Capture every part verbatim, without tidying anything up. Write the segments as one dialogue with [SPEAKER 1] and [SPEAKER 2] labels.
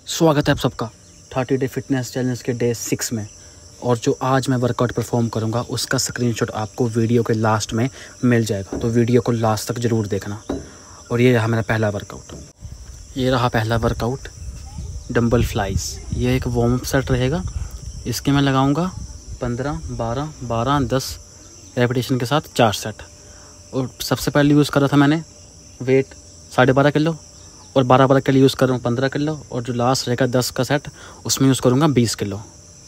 [SPEAKER 1] स्वागत है आप सबका थर्टी डे फिटनेस चैलेंज के डे सिक्स में। और जो आज मैं वर्कआउट परफॉर्म करूंगा उसका स्क्रीनशॉट आपको वीडियो के लास्ट में मिल जाएगा, तो वीडियो को लास्ट तक ज़रूर देखना। और ये रहा मेरा पहला वर्कआउट। ये रहा पहला वर्कआउट, डंबल फ्लाइज। ये एक वार्म अप सेट रहेगा। इसके मैं लगाऊंगा पंद्रह बारह बारह दस रेपिटेशन के साथ चार सेट। और सबसे पहले यूज़ करा था मैंने वेट साढ़े बारह किलो और बारह बारह के लिए यूज़ कर रहा हूँ पंद्रह किलो। और जो लास्ट रहेगा दस का सेट उसमें यूज़ करूँगा बीस किलो।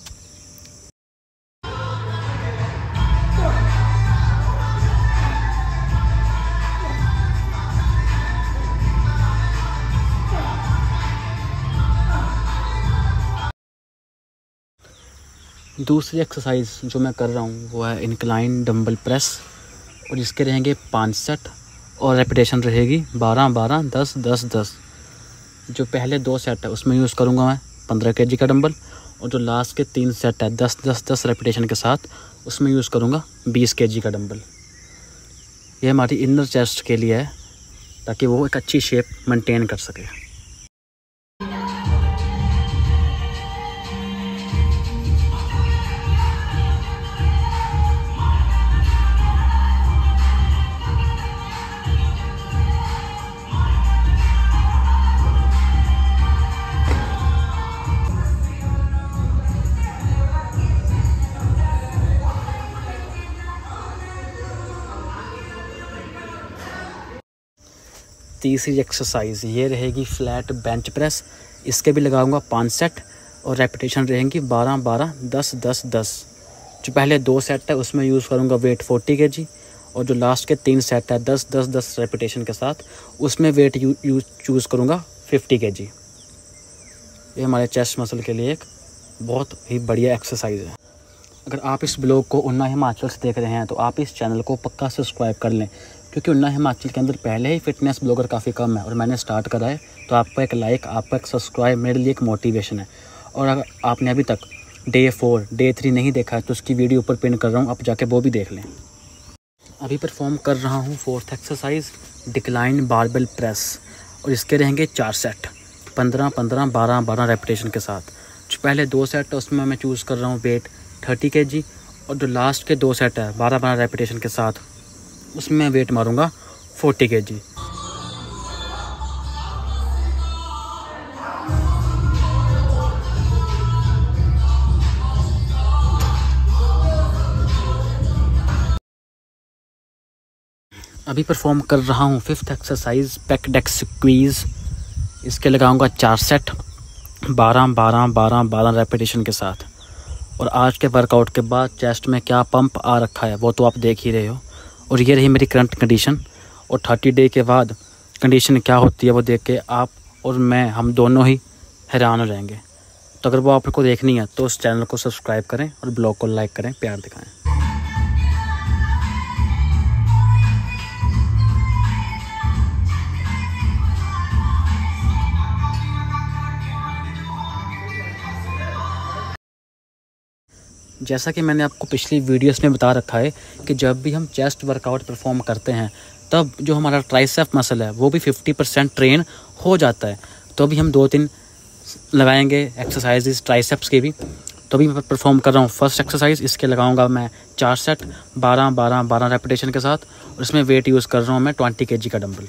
[SPEAKER 1] दूसरी एक्सरसाइज जो मैं कर रहा हूँ वो है इंक्लाइन डंबल प्रेस। और इसके रहेंगे पाँच सेट और रेपिटेशन रहेगी बारह बारह दस दस दस। जो पहले दो सेट है उसमें यूज़ करूँगा मैं पंद्रह केजी का डंबल। और जो लास्ट के तीन सेट है दस दस दस रेपिटेशन के साथ उसमें यूज़ करूँगा बीस केजी का डंबल। ये हमारी इनर चेस्ट के लिए है ताकि वो एक अच्छी शेप मेंटेन कर सके। तीसरी एक्सरसाइज ये रहेगी फ्लैट बेंच प्रेस। इसके भी लगाऊंगा पाँच सेट और रेपिटेशन रहेंगी बारह बारह दस दस दस। जो पहले दो सेट है उसमें यूज़ करूंगा वेट चालीस केजी। और जो लास्ट के तीन सेट है दस दस दस रेपिटेशन के साथ उसमें वेट यू यूज चूज़ करूंगा पचास केजी। ये हमारे चेस्ट मसल के लिए एक बहुत ही बढ़िया एक्सरसाइज है। अगर आप इस ब्लॉग को उन्ना हिमाचल से देख रहे हैं तो आप इस चैनल को पक्का सब्सक्राइब कर लें, क्योंकि उन्ना हिमाचल के अंदर पहले ही फिटनेस ब्लॉगर काफ़ी कम है और मैंने स्टार्ट करा है। तो आपका एक लाइक, आपका एक सब्सक्राइब मेरे लिए एक मोटिवेशन है। और अगर आपने अभी तक डे फोर डे थ्री नहीं देखा है तो उसकी वीडियो ऊपर पिन कर रहा हूँ, आप जाके वो भी देख लें। अभी परफॉर्म कर रहा हूँ fourth exercise decline barbell press. और इसके रहेंगे चार सेट पंद्रह पंद्रह बारह बारह रेपिटेशन के साथ। जो पहले दो सेट है उसमें मैं चूज़ कर रहा हूँ वेट तीस केजी। और जो लास्ट के दो सेट है बारह बारह रेपिटेशन के साथ उसमें वेट मारूंगा चालीस केजी। अभी परफॉर्म कर रहा हूँ fifth exercise pec deck squeeze. इसके लगाऊंगा चार सेट बारह बारह बारह बारह रेपिटेशन के साथ। और आज के वर्कआउट के बाद चेस्ट में क्या पंप आ रखा है वो तो आप देख ही रहे हो। और ये रही मेरी करंट कंडीशन। और थर्टी डे के बाद कंडीशन क्या होती है वो देख के आप और मैं हम दोनों ही हैरान हो जाएंगे। तो अगर वो आपको देखनी है तो उस चैनल को सब्सक्राइब करें और ब्लॉग को लाइक करें, प्यार दिखाएं। जैसा कि मैंने आपको पिछली वीडियोस में बता रखा है कि जब भी हम चेस्ट वर्कआउट परफॉर्म करते हैं तब जो हमारा ट्राइसेप मसल है वो भी फिफ्टी परसेंट ट्रेन हो जाता है। तो अभी हम दो तीन लगाएंगे एक्सरसाइजेस ट्राइसेप्स के भी। तो अभी मैं परफॉर्म कर रहा हूँ फर्स्ट एक्सरसाइज। इसके लगाऊंगा मैं चार सेट बारह बारह बारह रेपिटेशन के साथ। और इसमें वेट यूज़ कर रहा हूँ मैं ट्वेंटी केजी का डंबल।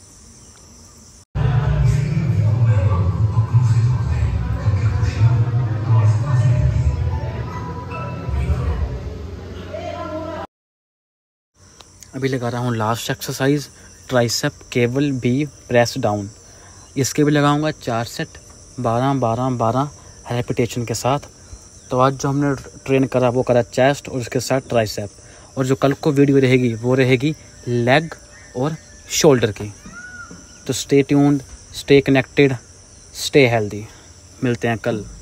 [SPEAKER 1] अभी लगा रहा हूँ last exercise tricep cable B press down. इसके भी लगाऊंगा चार सेट बारह बारह बारह रेपिटेशन के साथ। तो आज जो हमने ट्रेन करा वो करा चेस्ट और उसके साथ ट्राइसेप। और जो कल को वीडियो रहेगी वो रहेगी लेग और शोल्डर की। तो stay tuned, stay connected, stay healthy. मिलते हैं कल।